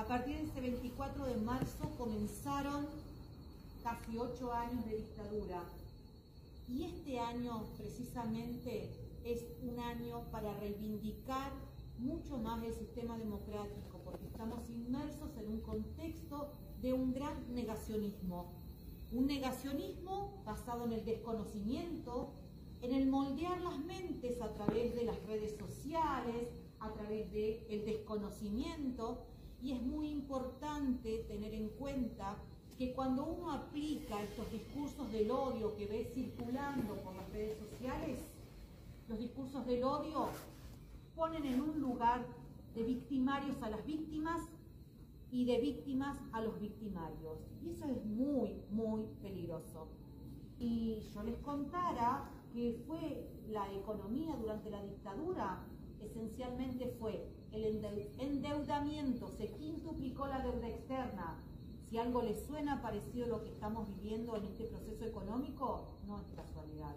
A partir de ese 24 de marzo comenzaron casi 8 años de dictadura. Y este año precisamente es un año para reivindicar mucho más el sistema democrático, porque estamos inmersos en un contexto de un gran negacionismo. Un negacionismo basado en el desconocimiento, en el moldear las mentes a través de las redes sociales, a través del desconocimiento. Y es muy importante tener en cuenta que cuando uno aplica estos discursos del odio que ve circulando por las redes sociales, los discursos del odio ponen en un lugar de victimarios a las víctimas y de víctimas a los victimarios. Y eso es muy, muy peligroso. Y yo les contara que fue la economía durante la dictadura, esencialmente fue el endeudamiento, se quintuplicó la deuda externa. Si algo les suena parecido a lo que estamos viviendo en este proceso económico, no es casualidad.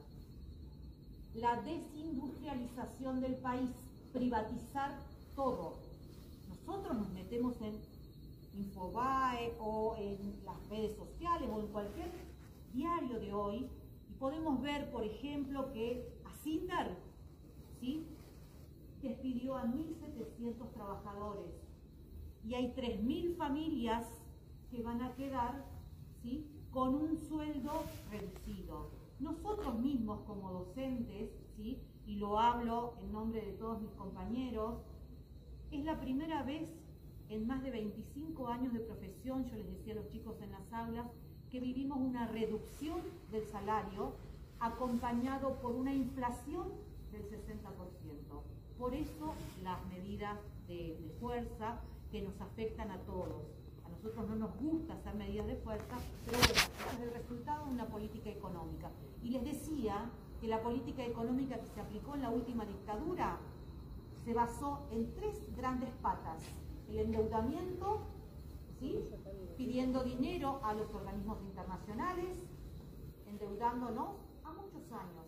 La desindustrialización del país, privatizar todo. Nosotros nos metemos en Infobae o en las redes sociales o en cualquier diario de hoy y podemos ver, por ejemplo, que Asindar, ¿sí?, despidió a 1.700 trabajadores y hay 3.000 familias que van a quedar, ¿sí?, con un sueldo reducido. Nosotros mismos como docentes, ¿sí?, y lo hablo en nombre de todos mis compañeros, es la primera vez en más de 25 años de profesión, yo les decía a los chicos en las aulas, que vivimos una reducción del salario acompañado por una inflación del 60%. Por eso las medidas de fuerza que nos afectan a todos. A nosotros no nos gusta hacer medidas de fuerza, pero bueno, es el resultado de una política económica. Y les decía que la política económica que se aplicó en la última dictadura se basó en 3 grandes patas. El endeudamiento, ¿sí?, pidiendo dinero a los organismos internacionales, endeudándonos a muchos años.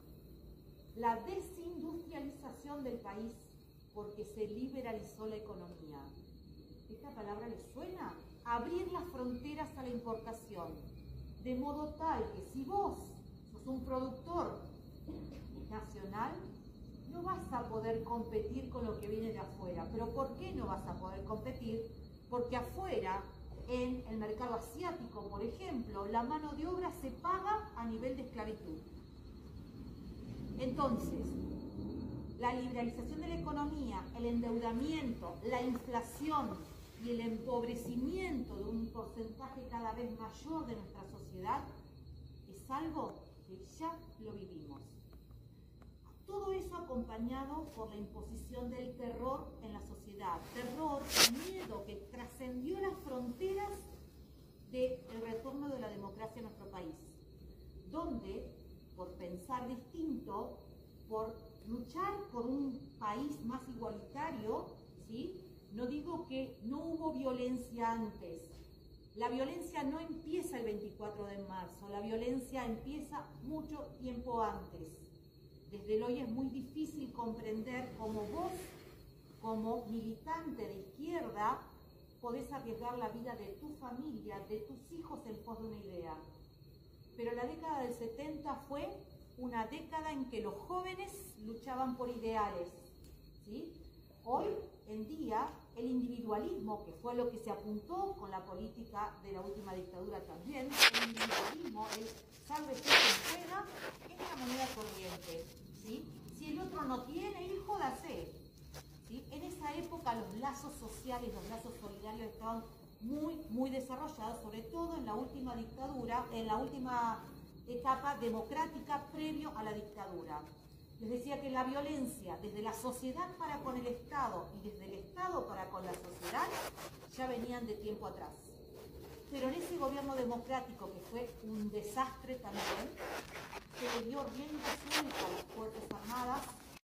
La desindustrialización del país, porque se liberalizó la economía. ¿Esta palabra les suena? Abrir las fronteras a la importación, de modo tal que si vos sos un productor nacional, no vas a poder competir con lo que viene de afuera. ¿Pero por qué no vas a poder competir? Porque afuera, en el mercado asiático, por ejemplo, la mano de obra se paga a nivel de esclavitud. Entonces, la liberalización de la economía, el endeudamiento, la inflación y el empobrecimiento de un porcentaje cada vez mayor de nuestra sociedad es algo que ya lo vivimos. Todo eso acompañado por la imposición del terror en la sociedad. Terror, miedo que trascendió las fronteras del retorno de la democracia en nuestro país. Donde, por pensar distinto, por luchar por un país más igualitario, ¿sí?, no digo que no hubo violencia antes. La violencia no empieza el 24 de marzo, la violencia empieza mucho tiempo antes. Desde el hoy es muy difícil comprender cómo vos, como militante de izquierda, podés arriesgar la vida de tu familia, de tus hijos en pos de una idea. Pero la década del 70 fue una década en que los jóvenes luchaban por ideales, ¿sí? Hoy en día, el individualismo, que fue lo que se apuntó con la política de la última dictadura también, el individualismo es sálvese quien pueda, es la moneda corriente, ¿sí? Si el otro no tiene, jódase, ¿sí? En esa época los lazos sociales, los lazos solidarios estaban muy desarrollados, sobre todo en la última dictadura, en la última etapa democrática previo a la dictadura. Les decía que la violencia desde la sociedad para con el Estado y desde el Estado para con la sociedad ya venían de tiempo atrás. Pero en ese gobierno democrático, que fue un desastre también, se le dio rienda suelta a las Fuerzas Armadas